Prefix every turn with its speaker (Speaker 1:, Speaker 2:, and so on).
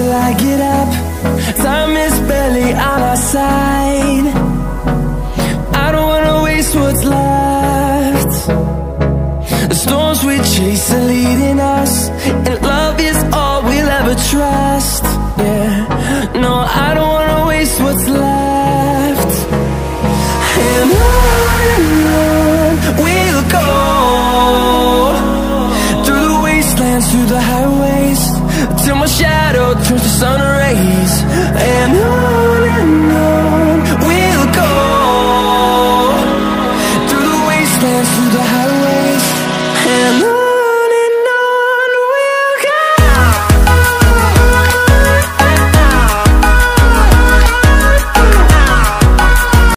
Speaker 1: till I get up. Time is barely on our side. I don't wanna waste what's left. The storms we chase are leading us, and love is all we'll ever trust. Yeah, no, I don't wanna waste what's left. And on we'll go, through the wastelands, through the highways, till my shadow turns to sun rays. And on